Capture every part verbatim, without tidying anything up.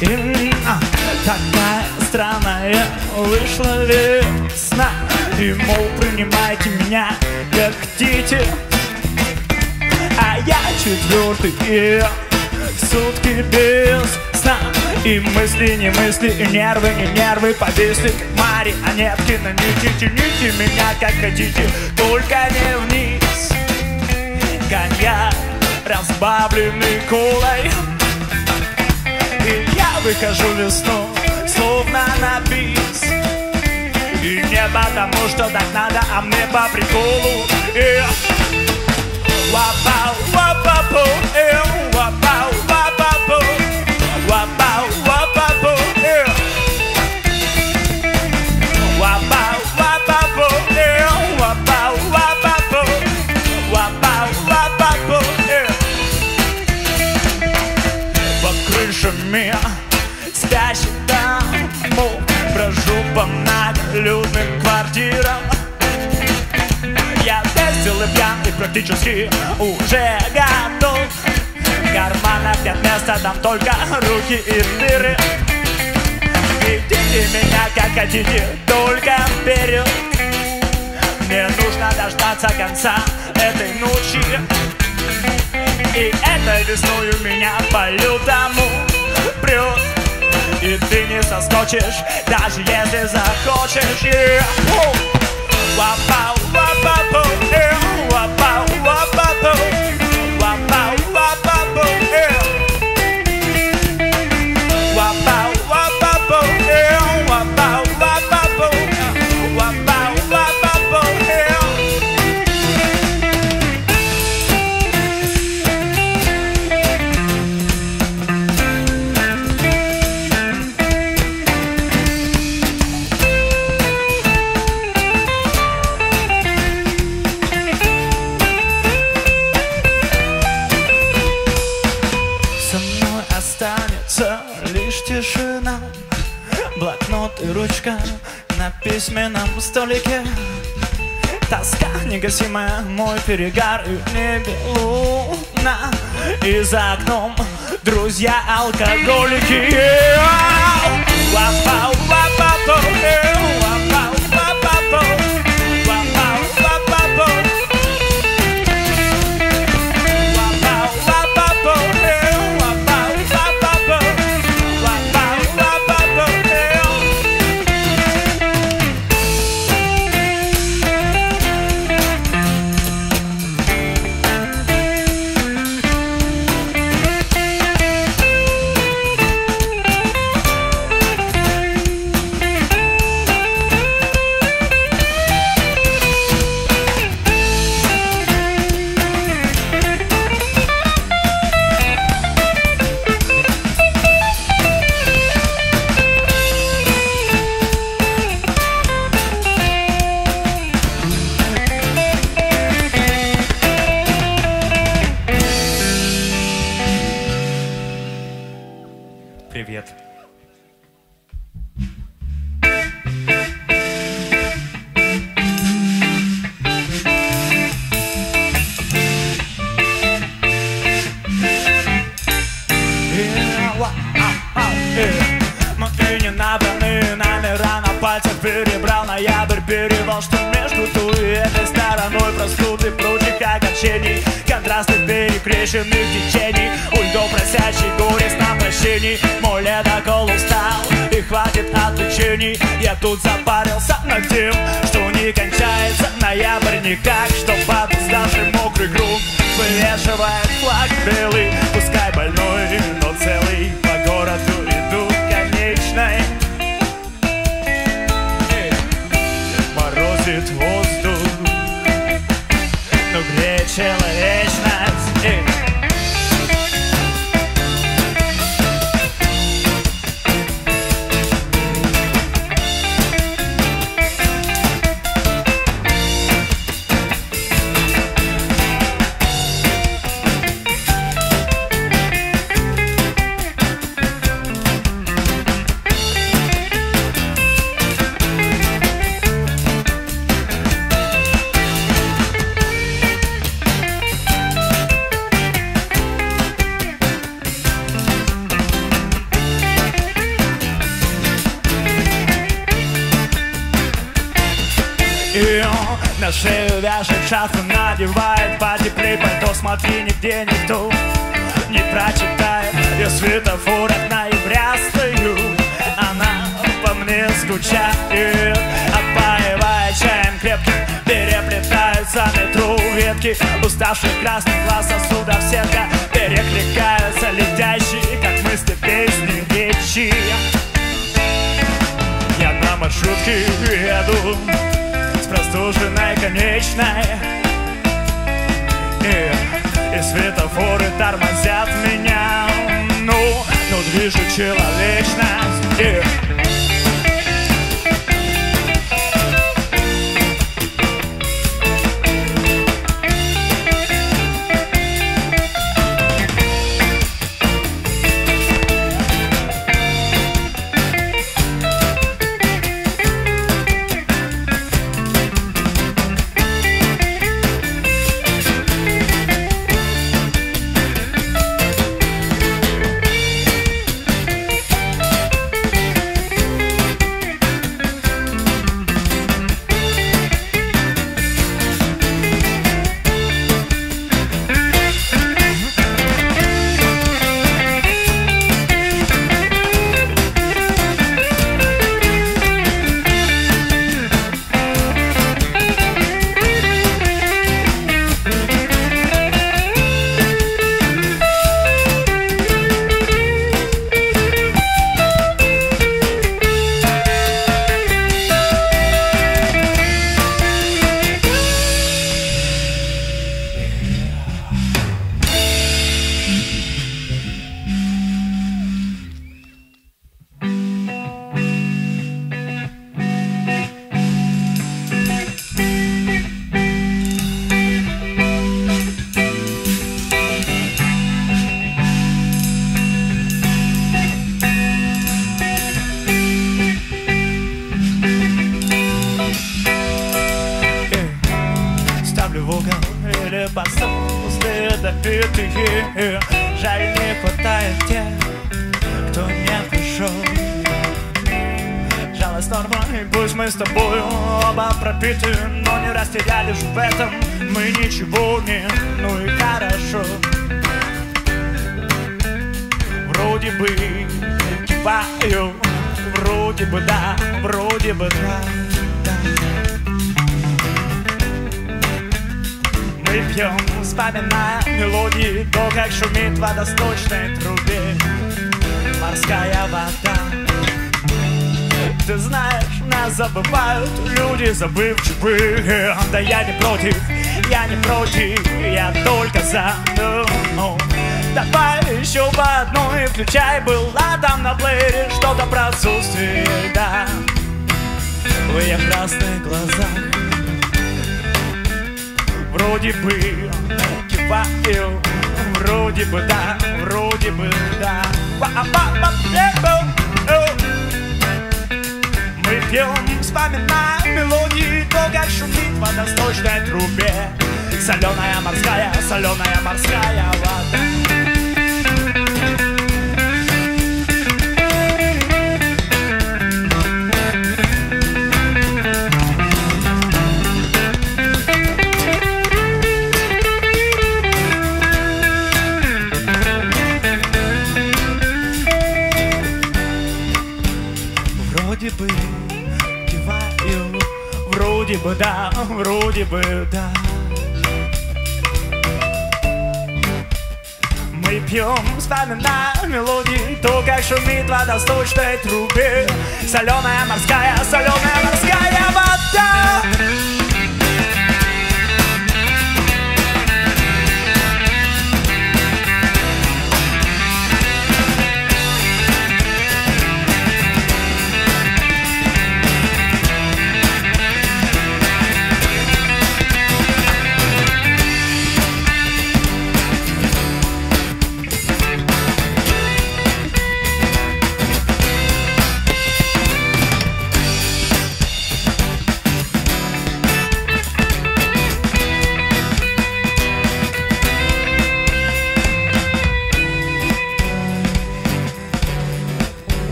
И а, такая странная вышла весна. И, мол, принимайте меня как хотите. А я четвертый сутки без сна. И мысли, не мысли, и нервы, не нервы повисли, как марионетки на нити. Тяните меня как хотите, только не вниз. Коньяк, разбавленный колой. И я выхожу весну, словно на бис. И не потому, что так надо, а мне по приколу. И вапау, вапапу, и вапау, вапапу, вапау, вапапу, и вапау, вапапу, и вапау, вапапу, вапау, вапапу, и под крышами спящих домов брожу по многолюдным квартирам. Я весел и пьян и практически уже готов. В карманах нет места, там только руки и дыры. Ведите меня как хотите, только вперед. Мне нужно дождаться конца этой ночи. И этой весною меня по-лютому прет. И ты не соскочишь, даже если захочешь. Yeah. Вапау, вапапу, э, вапау, вапапу, вапау, вапапу, э. Вапау, вапапу, э, вапау, вапапу, вапау, вапапу, э. Лишь тишина, блокнот и ручка на письменном столике. Тоска негасимая, мой перегар, и в небе луна. И за окном друзья алкоголики. Вапау, вапапу, вапау, вапапу, вапау, вапапу, вапау, вапапу, вапау, вапапу. Привет. Мы не набраны номера на пальцах, перебрал ноябрь, перевал, что между той и этой стороной простуды, прочих огорчений, контрасты перекрещенных течений, у льдов просящий горец на прощений. Мой ледокол устал и хватит отвлечений. Я тут запарился над тем, что не кончается ноябрь никак, что под уставший мокрый грунт вывешивает флаг белый. Пускай больной, но целый, по городу иду конечной. Морозит воздух, но греет человечность. На шею вяжет шарфы, надевает потеплей пальто. Смотри, нигде никто не прочитает. Я светофор от ноября стою, она по мне скучает. Отпаивая чаем крепким, переплетаются метро ветки. Уставших красных глаз сосудов сетка, перекликаются летящие, как мысли, песни, речи. Я на маршрутке еду с простуженной конечной, и, и светофоры тормозят меня. Ну, ну движу человечность, и... Жаль, не хватает тех, кто не пришел. Жалость норма, и пусть мы с тобою оба пропиты, но не растеряли же в этом мы ничего не, ну и хорошо. Вроде бы киваю, вроде бы да, вроде бы да, да. Мы пьем, вспоминая мелодии, то, как шумит в водосточной трубе морская вода. Ты знаешь, нас забывают люди забывчивые. Да я не против, я не против, я только за. Ну, давай еще по одной, включай, была там на плеере что-то про отсутствие льда в ее красных глазах. Вроде бы киваю, вроде бы да, вроде бы да. Мы пьем, вспоминая мелодии, то, как шумит в водосточной трубе соленая морская, соленая морская вода. Вроде бы киваю, вроде бы да, вроде бы да. Мы пьем, вспоминая мелодии, то, как шумит в водосточной трубе соленая морская, соленая морская вода.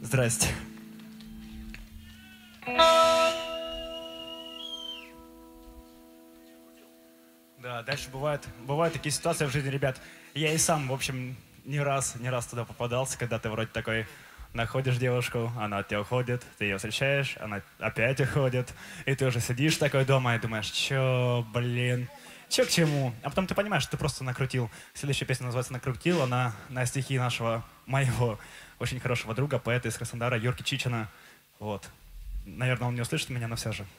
Здрасте. Да, дальше бывают, бывают такие ситуации в жизни, ребят. Я и сам, в общем, не раз, не раз туда попадался, когда ты вроде такой находишь девушку, она от тебя уходит, ты ее встречаешь, она опять уходит, и ты уже сидишь такой дома и думаешь, чё, блин, чё к чему? А потом ты понимаешь, что ты просто накрутил. Следующая песня называется «Накрутил», она на стихи нашего, моего очень хорошего друга, поэта из Краснодара, Юрки Чичина. Вот. Наверное, он не услышит меня, но все же.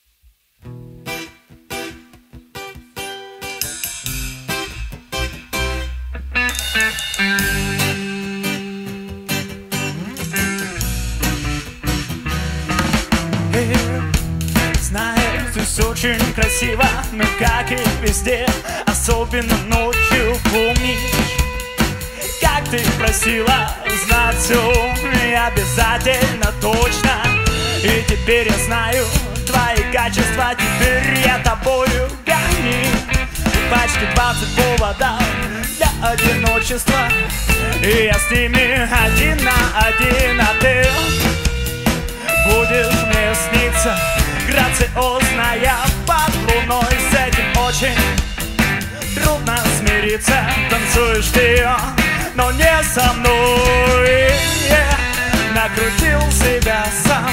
Знаю, здесь очень красиво, но как и везде, особенно ночью, помнишь, как ты просила знать все обязательно, точно. И теперь я знаю твои качества, теперь я тобою гоню. Почти двадцать поводов для одиночества, и я с ними один на один, а ты будешь мне сниться, грациозная под луной. С этим очень трудно смириться. Танцуешь ты, но не со мной. Накрутил себя сам,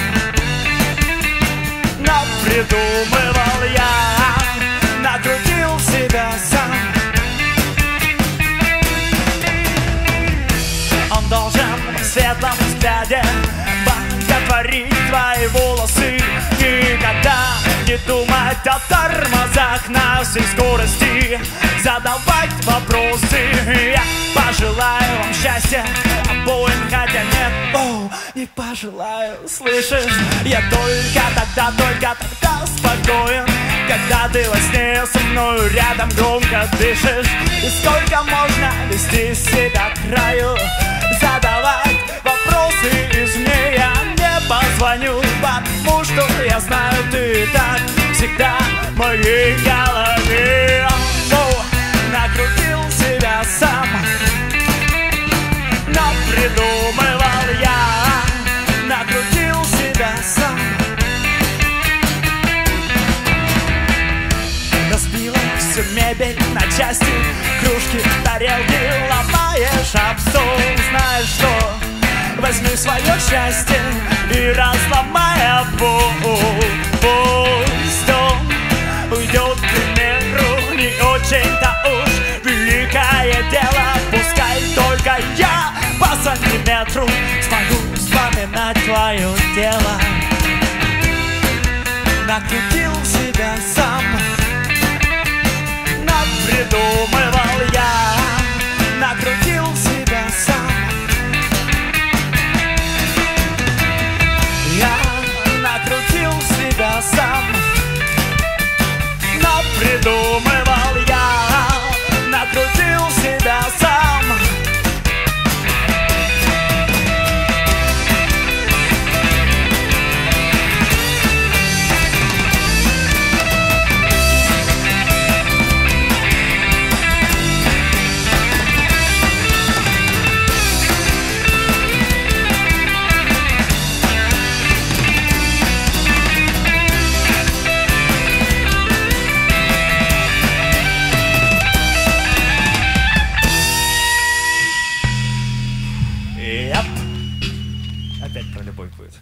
напридумывал я. Накрутил себя сам. Он должен в светлом взгляде боготворить твои волосы, никогда не думать о тормозах на всей скорости, задавать вопросы. Я пожелаю вам счастья обоим, хотя нет, о, не пожелаю, слышишь? Я только тогда, только тогда спокоен, когда ты во сне со мною рядом громко дышишь. И сколько можно вести себя к краю, задавать вопросы извне. Я не позвоню, потому что я знаю, ты так всегда в моей голове. О, накрутил себя сам, напридумывал я. Накрутил себя сам. Разбила всю мебель на части, кружки, тарелки ломаешь об стол. Знаешь что? Возьми свое счастье и разломай обои. Пусть он уйдет, к примеру, не очень-то уж великое дело. Пускай только я по сантиметру смогу вспоминать твое тело. Накрутил себя сам, напридумывал я. Накрутил себя сам. Я накрутил себя сам, напридумывал я. Накрутил себя сам. Опять про любовь будет.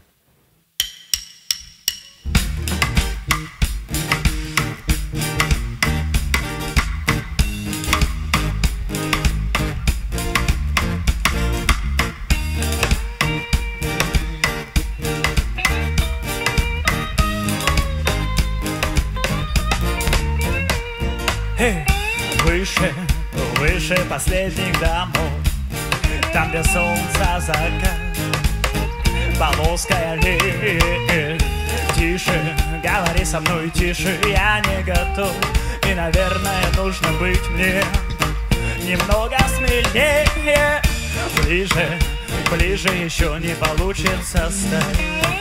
Эй, выше, выше последних домов, там, где солнца закат, полоска лет. Тише, говори со мной тише, я не готов. И, наверное, нужно быть мне немного смелее. Ближе, ближе еще не получится стать.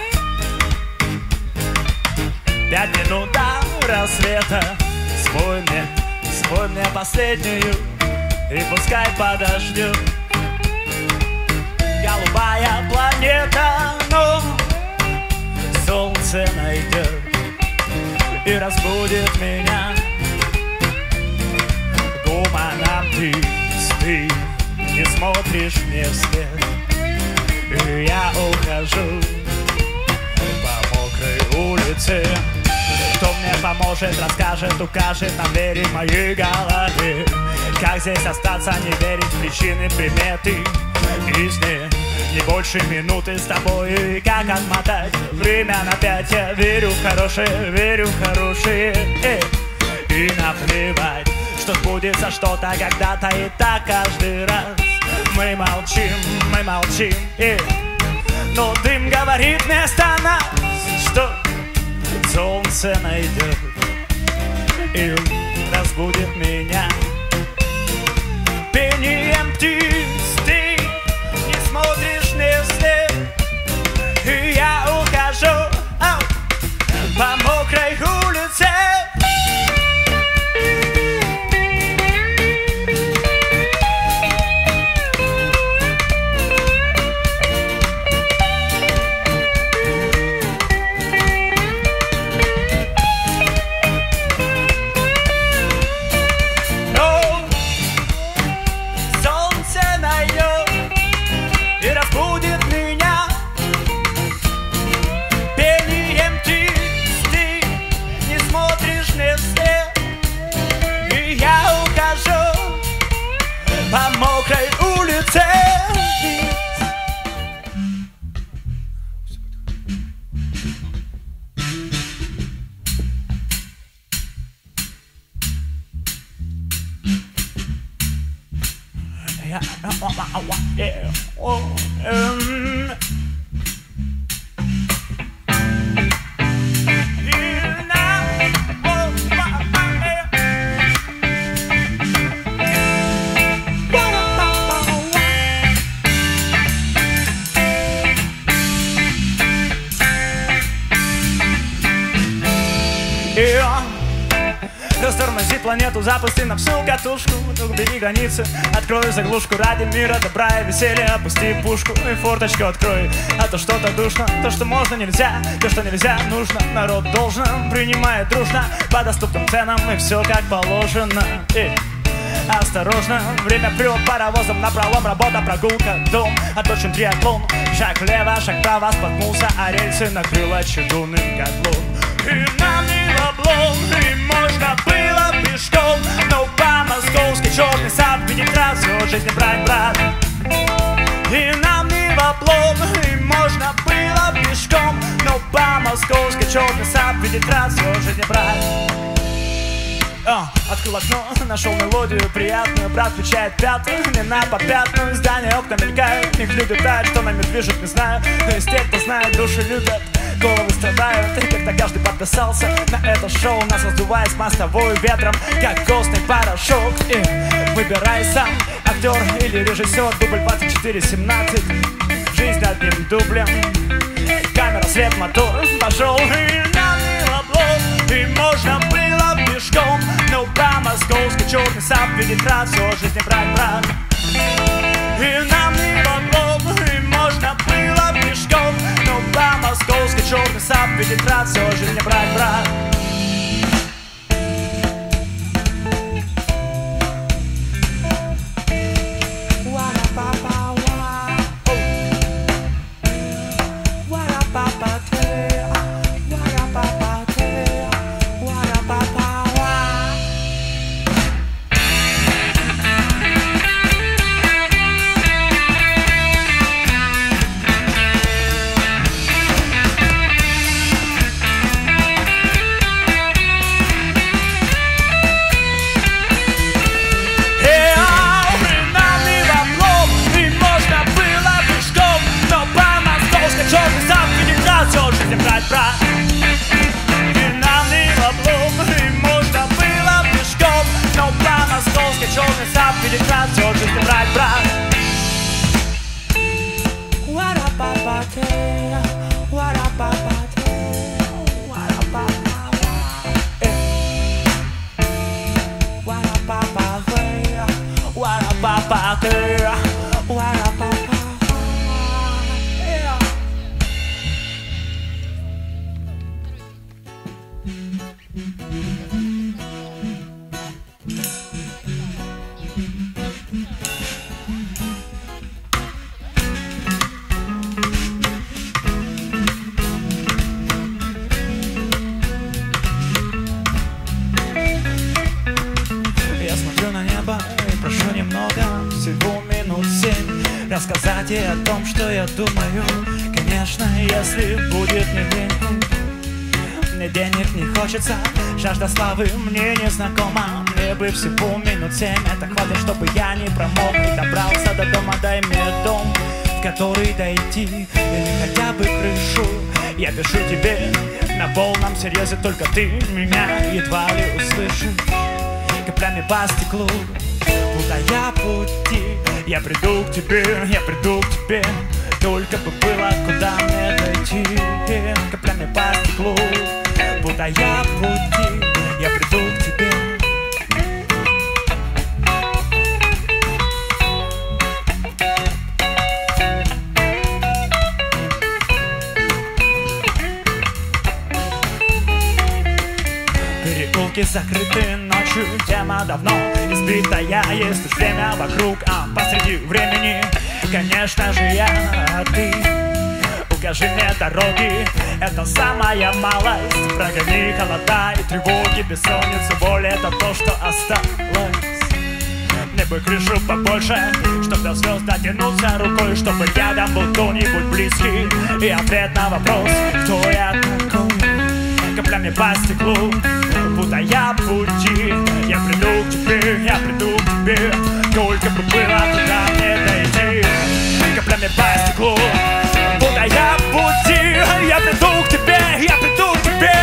Пять минут до рассвета. Спой мне, спой мне последнюю, и пускай подождет голубая планета. и разбудит меня. Туманом птиц ты не смотришь мне вслед, и я ухожу по мокрой улице. Кто мне поможет, расскажет, укажет нам двери в моей голове. Как здесь остаться, не верить в причины, приметы и сны. Не больше минуты с тобой, и как отмотать время на пять. Я верю в хорошее, верю в хорошее, э, и наплевать, что сбудется что-то когда-то, и так каждый раз. Мы молчим, мы молчим, э, но дым говорит вместо нас, что солнце найдет и разбудит меня. Пением птиц ты не смотришь мне вслед, и я ухожу ау, по мокрой улице. По мокрой улице. Я, Растормози планету, запусти на всю катушку. Убери границы, открой заглушку. Ради мира, добра и веселья опусти пушку и форточку открой. А то что-то душно, то что можно нельзя, то что нельзя нужно. Народ должен, принимает дружно, по доступным ценам и все как положено. И осторожно, время прет паровозом напролом. Работа, прогулка, дом, оточен триатлон. Шаг влево, шаг вправо, споткнулся, а рельсы накрыло чугунным котлом. И нам не в облом, и можно было пешком, но по-московски черный сад видит раз, всю жизнь брать, брат. И нам не в облом, и можно было пешком, но по-московски черный сад видит раз, всю жизнь брать. О, открыл окно, нашел мелодию приятную. Брат включает пятую, не на попятную. Здания, окна мелькают, в них люди тают. Что нами движет, не знаю, но из тех, кто знает, души любят, головы страдают. И когда каждый подписался на это шоу, нас раздувает мостовую ветром, как костный порошок. И выбирай сам, актер или режиссер. Дубль двадцать четыре семнадцать, жизнь одним дублем. Камера, свет, мотор, пошел. И нам не в облом, и можно было пешком, но по-московски черный сад видит раз, всю жизнь брать, брат. И нам не в облом, и можно было пешком, но по-московски черный сад видит раз, всю жизнь брать, брат. Брать, брат. И нам не в облом, и можно было пешком, но по-московски черный сад видит раз, всю жизнь брать, брат. думаю, конечно, если будет мне денег. Мне денег не хочется, жажда славы мне не знакома. Мне бы всего минут семь, это хватит, чтобы я не промок и добрался до дома. Дай мне дом, в который дойти, или хотя бы крышу. Я пишу тебе на полном серьезе, только ты меня едва ли услышишь. Каплями по стеклу, путая пути, я приду к тебе, я приду к тебе. Только бы было куда мне дойти. Каплями по стеклу, путая пути, я приду к тебе. Переулки закрыты ночью, тема давно избитая. Есть лишь время вокруг, а посреди времени, конечно же, я, а ты. Укажи мне дороги, это самая малость. Прогони холода и тревоги, бессонницу, боль — это то, что осталось. Мне бы крышу побольше, чтоб до звезд дотянуться рукой, чтобы рядом был кто-нибудь близкий. И ответ на вопрос, кто я такой. Каплями по стеклу, путая пути, я приду к тебе, я приду к тебе. Только бы было куда мне дойти. Каплями по стеклу, путая пути, я приду к тебе, я приду к тебе.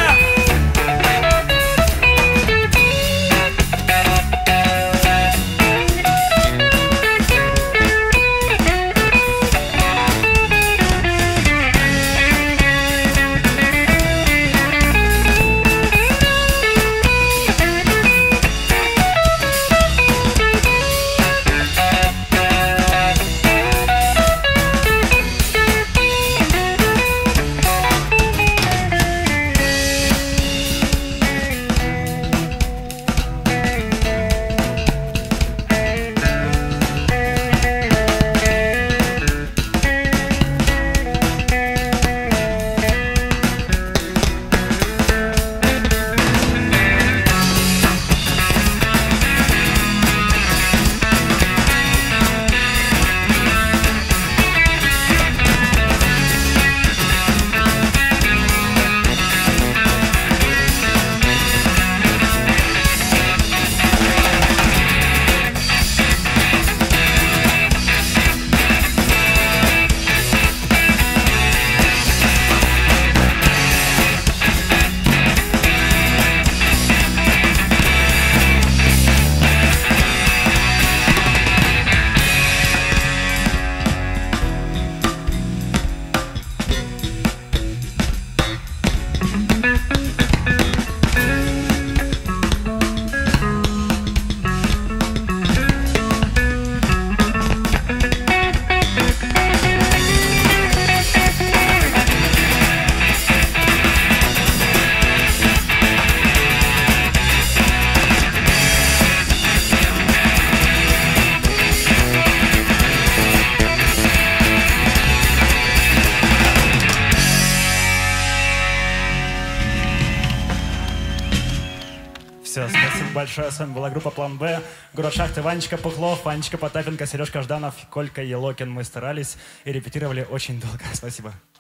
Все, спасибо большое. С вами была группа План Б. Город Шахты, Ванечка Пухлов, Ванечка Потапенко, Сережка Жданов, Колька Елокин. Мы старались и репетировали очень долго. Спасибо.